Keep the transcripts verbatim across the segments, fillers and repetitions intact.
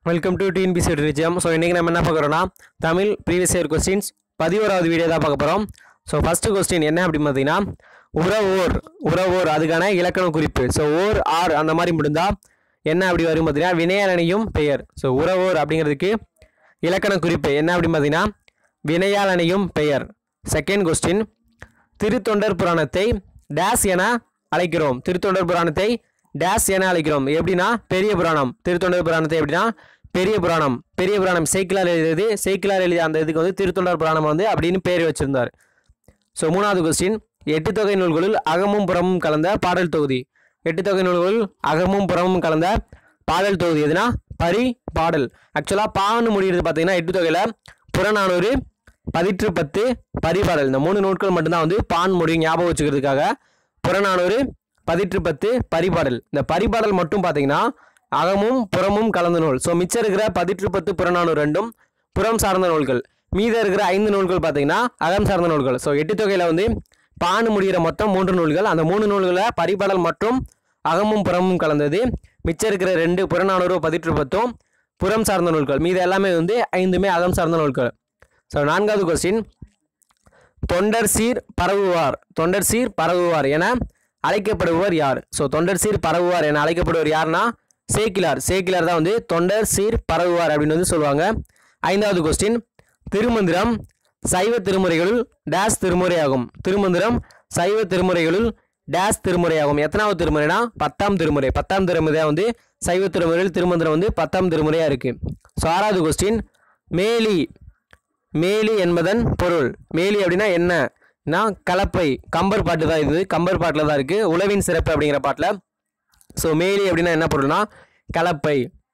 Welcome to TNPSC ரிஜியம். So இன்றைக்கி நம்ம என்ன பார்க்குறோன்னா தமிழ் ப்ரீவியஸ் இயர் கொஸ்டின்ஸ் பதினோராவது வீடியோ தான் பார்க்க போகிறோம். ஸோ ஃபஸ்ட்டு கொஸ்டின் என்ன அப்படின்னு பார்த்தீங்கன்னா, உறவோர் உறவோர் அதுக்கான இலக்கண குறிப்பு. ஸோ ஓர் ஆர் அந்த மாதிரி முடிந்தால் என்ன அப்படி வரும் பார்த்தீங்கன்னா, வினையாளனையும் பெயர். ஸோ உறவோர் அப்படிங்கிறதுக்கு இலக்கண குறிப்பு என்ன அப்படின்னு பார்த்தீங்கன்னா, வினையாளனையும் பெயர். செகண்ட் கொஸ்டின், திருத்தொண்டர் புராணத்தை டேஸ் என அழைக்கிறோம். திருத்தொண்டர் புராணத்தை டேஸ் என அழைக்கிறோம். எப்படின்னா பெரிய புராணம். திருத்தொண்டர் புராணத்தை எப்படின்னா பெரிய புராணம். பெரிய புராணம் சேக்கிலார் எழுதியது. சேக்கிலார் எழுதிய அந்த இதுக்கு வந்து திருத்தொண்டர் புராணம் வந்து அப்படின்னு பேர் வச்சிருந்தார். ஸோ மூணாவது கொஸ்டின், எட்டு தொகை நூல்களில் அகமும் புறமும் கலந்த பாடல் தொகுதி. எட்டு தொகை நூல்களில் அகமும் புறமும் கலந்த பாடல் தொகுதி எதுனா பரி பாடல். ஆக்சுவலாக பான்னு முடிகிறது பார்த்தீங்கன்னா எட்டு தொகையில் புறநானூறு, பதிற்று பத்து, பரிபாடல் இந்த மூணு நூட்கள் மட்டும்தான் வந்து பான் முடியும் ஞாபகம் வச்சுக்கிறதுக்காக. புறநானூறு, பதிற்று பத்து, பரிபாடல். இந்த பரிபாடல் மட்டும் பார்த்தீங்கன்னா அகமும் புறமும் கலந்த நூல். ஸோ மிச்சம் இருக்கிற பதிற்று பத்து புறநானூறு ரெண்டும் புறம் சார்ந்த நூல்கள். மீதம் இருக்கிற ஐந்து நூல்கள் பார்த்தீங்கன்னா அகம் சார்ந்த நூல்கள். ஸோ எட்டு தொகையில் வந்து பான் முடிகிற மொத்தம் மூன்று நூல்கள். அந்த மூணு நூல்களில் பரிபாடல் மற்றும் அகமும் புறமும் கலந்தது. மிச்சம் இருக்கிற ரெண்டு புறநானூறு, பதிற்று பத்தும் புறம் சார்ந்த நூல்கள். மீது எல்லாமே வந்து ஐந்துமே அகம் சார்ந்த நூல்கள். ஸோ நான்காவது கொஸ்டின், தொண்டர் சீர் பரவுவார் தொண்டர் சீர் பரவுவார் என அழைக்கப்படுவர் யார்? ஸோ தொண்டர் சீர் பரவுவார் என அழைக்கப்படுவர் யாருன்னா சேக்கிலார். சேக்கிலார் தான் வந்து தொண்டர் சீர் பரவுவார் அப்படின்னு வந்து சொல்லுவாங்க. ஐந்தாவது கொஸ்டின், திருமந்திரம் சைவ திருமுறைகளுள் டேஸ் திருமுறையாகும். திருமந்திரம் சைவ திருமுறைகளுள் டேஸ் திருமுறையாகும். எத்தனாவது திருமுறைனா பத்தாம் திருமுறை. பத்தாம் திருமுறையாக வந்து சைவ திருமுறையில் திருமந்திரம் வந்து பத்தாம் திருமுறையாக இருக்குது. ஸோ ஆறாவது கொஸ்டின், மேலி மேலி என்பதன் பொருள். மேலி அப்படின்னா என்னன்னா கலப்பை. கம்பர் பாட்டு தான் இது. கம்பர் பாட்டில் தான் இருக்குது, உழவின் சிறப்பு அப்படிங்கிற பாட்டில். ஸோ மேலி அப்படின்னா என்ன பொருள்னா கலப்பை.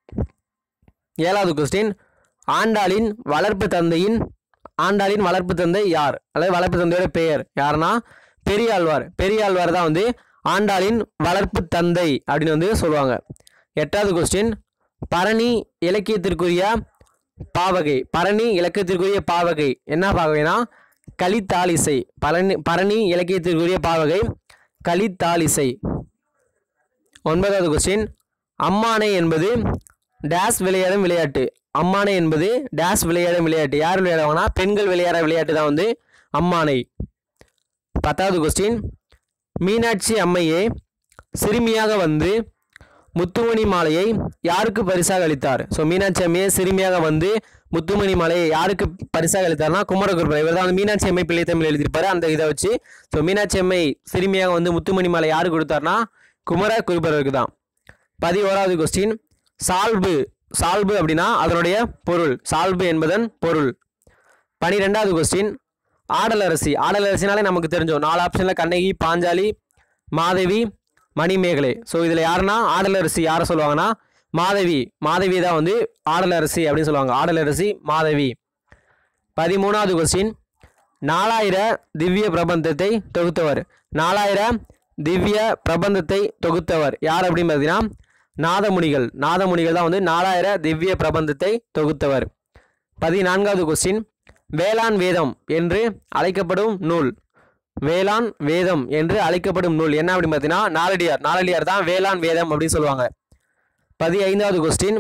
ஏழாவது கொஸ்டின், ஆண்டாளின் வளர்ப்பு தந்தையின் ஆண்டாளின் வளர்ப்பு தந்தை யார்? அல்லது வளர்ப்பு தந்தையோட பெயர் யாருன்னா பெரியாழ்வார். பெரியாழ்வார் தான் வந்து ஆண்டாளின் வளர்ப்பு தந்தை அப்படின்னு வந்து சொல்லுவாங்க. எட்டாவது கொஸ்டின், பரணி இலக்கியத்திற்குரிய பாவகை. பரணி இலக்கியத்திற்குரிய பாவகை என்ன பாவகைனா கலித்தாலிசை. பரணி பரணி இலக்கியத்திற்குரிய பாவகை கலித்தாலிசை. ஒன்பதாவது கொஸ்டின், அம்மானை என்பது டேஸ் விளையாடும் விளையாட்டு. அம்மானை என்பது டேஸ் விளையாடும் விளையாட்டு. யார் விளையாடுவாங்கன்னா பெண்கள் விளையாட விளையாட்டு தான் வந்து அம்மானை. பத்தாவது கொஸ்டின், மீனாட்சி அம்மையே சிறுமியாக வந்து முத்துமணி மாலையை யாருக்கு பரிசாக அளித்தார்? ஸோ மீனாட்சி அம்மையை சிறுமியாக வந்து முத்துமணி மாலையை யாருக்கு பரிசாக அளித்தார்னா குமரகுருபரர். இவர் தான் வந்து மீனாட்சி அம்மை பிள்ளை தமிழ் எழுதியிருப்பாரு அந்த இதை வச்சு. ஸோ மீனாட்சி அம்மை சிறுமியாக வந்து முத்துமணி மாலை யாருக்கு கொடுத்தார்னா குமர குருபரருக்கு தான். பதினோராவது கொஸ்டின், சால்பு. சால்பு அப்படின்னா அதனுடைய பொருள். சால்பு என்பதன் பொருள். பனிரெண்டாவது கொஸ்டின், ஆடலரசி. ஆடலரசினாலே நமக்கு தெரிஞ்சோம். நாலு ஆப்ஷனில் கண்ணகி, பாஞ்சாலி, மாதவி, மணிமேகலை. ஸோ இதில் யாருன்னா ஆடலரசி யாரை சொல்லுவாங்கன்னா மாதவி. மாதவி தான் வந்து ஆடலரசி அப்படின்னு சொல்லுவாங்க. ஆடலரசி மாதவி. பதிமூணாவது கொஸ்டின், நாலாயிர திவ்ய பிரபந்தத்தை தொகுத்தவர். நாலாயிர திவ்ய பிரபந்தத்தை தொகுத்தவர் யார் அப்படின்னு பார்த்தீங்கன்னா நாதமுனிகள். நாதமுனிகள் தான் வந்து நாலாயிர திவ்ய பிரபந்தத்தை தொகுத்தவர். பதினான்காவது கொஸ்டின், வேளாண் வேதம் என்று அழைக்கப்படும் நூல். வேளாண் வேதம் என்று அழைக்கப்படும் நூல் என்ன அப்படின்னு பார்த்தீங்கன்னா நாலடியார். நாலடியார் தான் வேளாண் வேதம் அப்படின்னு சொல்லுவாங்க. பதினைந்தாவது கொஸ்டின்,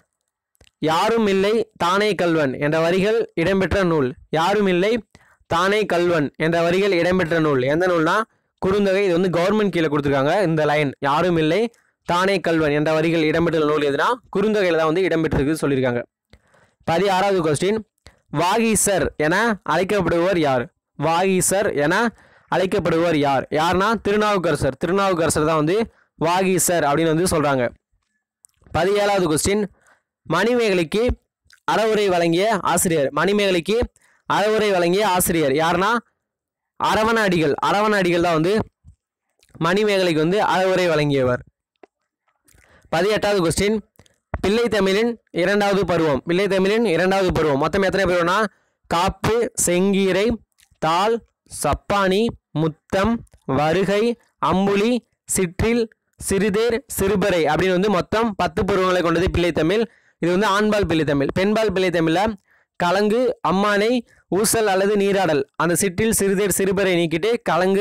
யாரும் இல்லை தானே கல்வன் என்ற வரிகள் இடம்பெற்ற நூல். யாரும் இல்லை தானே கல்வன் என்ற வரிகள் இடம்பெற்ற நூல் எந்த நூல்னா குறுந்தொகை. இது வந்து கவர்மெண்ட் கீழே கொடுத்துருக்காங்க இந்த லைன். யாரும் இல்லை தானே கல்வன் என்ற வரிகள் இடம்பெற்ற நூல் எதுனா குறுந்தொகையில் தான் வந்து இடம்பெற்றிருக்கு சொல்லியிருக்காங்க. பதினாறாவது கொஸ்டின், வாகீசர் என அழைக்கப்படுவர் யார்? வாகீசர் என அழைக்கப்படுவர் யார்? யாருன்னா திருநாவுக்கரசர். திருநாவுக்கரசர் தான் வந்து வாகீசர் அப்படின்னு வந்து சொல்கிறாங்க. பதினேழாவது கொஸ்டின், மணிமேகலைக்கு அறவுரை வழங்கிய ஆசிரியர். மணிமேகலைக்கு அறவுரை வழங்கிய ஆசிரியர் யாருன்னா அரவண அடிகள். அரவண அடிகள் தான் வந்து மணிமேகலைக்கு வந்து அறவுரை வழங்கியவர். பதினெட்டாவது கொஸ்டின், பிள்ளை தமிழின் இரண்டாவது பருவம். பிள்ளை தமிழின் இரண்டாவது பருவம் மொத்தம் எத்தனை பருவம்னா காப்பு, செங்கீரை, தாள், சப்பானி, முத்தம், வருகை, அம்புலி, சிற்றில், சிறுதேர், சிறுபறை அப்படின்னு வந்து மொத்தம் பத்து பருவங்களை கொண்டது பிள்ளை தமிழ். இது வந்து ஆண்பால் பிள்ளை தமிழ். பெண்பால் பிள்ளை தமிழில் கலங்கு, அம்மானை, ஊசல் அல்லது நீராடல் அந்த சிற்றில், சிறுதேர், சிறுபறை நீக்கிட்டு கலங்கு,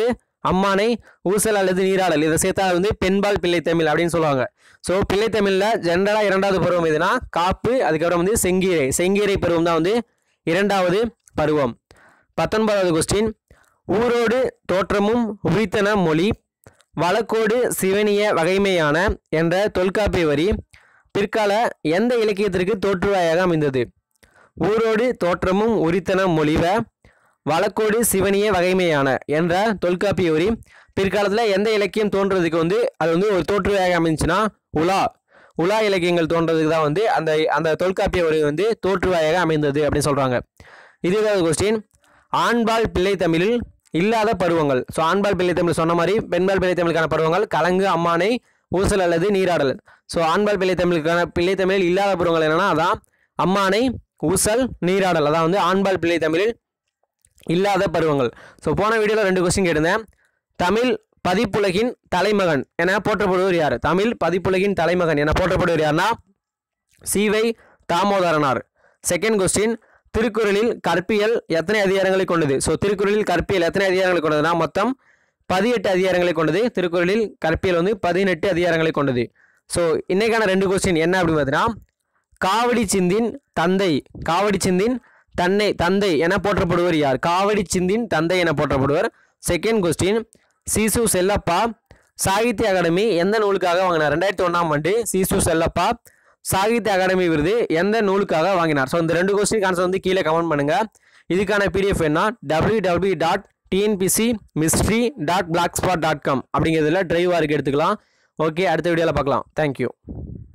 அம்மானை ஊசல் அல்லது நீராடல் இதை சேர்த்தா வந்து பெண்பால் பிள்ளை தமிழ் அப்படின்னு சொல்லுவாங்க. ஸோ பிள்ளை தமிழில் ஜென்ரலாக இரண்டாவது பருவம் எதுனா காப்பு, அதுக்கப்புறம் வந்து செங்கீரை செங்கீரை பருவம் தான் வந்து இரண்டாவது பருவம். பத்தொன்பதாவது கொஸ்டின், ஊரோடு தோற்றமும் உரித்தன மொழி வழக்கோடு சிவனிய வகைமையான என்ற தொல்காப்பிய வரி பிற்கால எந்த இலக்கியத்திற்கு தோற்றுவாயாக அமைந்தது? ஊரோடு தோற்றமும் உரித்தன மொழிவ வழக்கோடு சிவனிய வகைமையான என்ற தொல்காப்பிய வரி பிற்காலத்தில் எந்த இலக்கியம் தோன்றதுக்கு வந்து அது வந்து ஒரு தோற்றுவாயாக அமைஞ்சுன்னா உலா உலா இலக்கியங்கள் தோன்றதுக்கு தான் வந்து அந்த அந்த தொல்காப்பிய வரி வந்து தோற்றுவாயாக அமைந்தது அப்படின்னு சொல்கிறாங்க. இருபதாவது கொஸ்டின், ஆண்பால் பிள்ளை தமிழில் இல்லாத பருவங்கள். ஸோ ஆண்பால் பிள்ளை தமிழ் சொன்ன மாதிரி பெண்பால் பிள்ளை தமிழுக்கான பருவங்கள் கலங்கு, அம்மானை, ஊசல் அல்லது நீராடல். ஸோ ஆண்பால் பிள்ளை தமிழுக்கான பிள்ளை தமிழில் இல்லாத பருவங்கள் என்னன்னா அதான் அம்மானை, ஊசல், நீராடல். அதான் வந்து ஆண்பால் பிள்ளை தமிழில் இல்லாத பருவங்கள். ஸோ போன வீடியோவில் ரெண்டு கொஸ்டின் கேட்டிருந்தேன். தமிழ் பதிப்புலகின் தலைமகன் என போற்றப்படுவர் யார்? தமிழ் பதிப்புலகின் தலைமகன் என போற்றப்படுவர் யார்னா சீவை தாமோதரனார். செகண்ட் கொஸ்டின், திருக்குறளில் கற்பியல் எத்தனை அதிகாரங்களை கொண்டது? ஸோ திருக்குறளில் கற்பியல் எத்தனை அதிகாரங்களை கொண்டதுன்னா மொத்தம் பதினெட்டு அதிகாரங்களை கொண்டது. திருக்குறளில் கற்பியல் வந்து பதினெட்டு அதிகாரங்களை கொண்டது. ஸோ இன்னைக்கான ரெண்டு கொஸ்டின் என்ன அப்படின்னு பார்த்தீங்கன்னா, காவடி சிந்தின் தந்தை காவடி சிந்தின் தன்னை தந்தை என போற்றப்படுவர் யார்? காவடி சிந்தின் தந்தை என போற்றப்படுவர். Second question, C S Chellappa Sahitya Akademi எந்த நூலுக்காக வாங்கினார்? ரெண்டாயிரத்தி ஒன்றாம் ஆண்டு சீசு செல்லப்பா சாகித்ய அகாடமி விருது எந்த நூலுக்காக வாங்கினார்? ஸோ இந்த ரெண்டு கொஸ்டின் ஆன்சர் வந்து கீழே கமெண்ட் பண்ணுங்கள். இதுக்கான பிடிஎஃப் என்ன W W dot TNPSC mystery dot blog spot dot com அப்படிங்கிறதுல டிரைவாக இருக்குது, எடுத்துக்கலாம். ஓகே, அடுத்த வீடியோவில் பார்க்கலாம். தேங்க்யூ.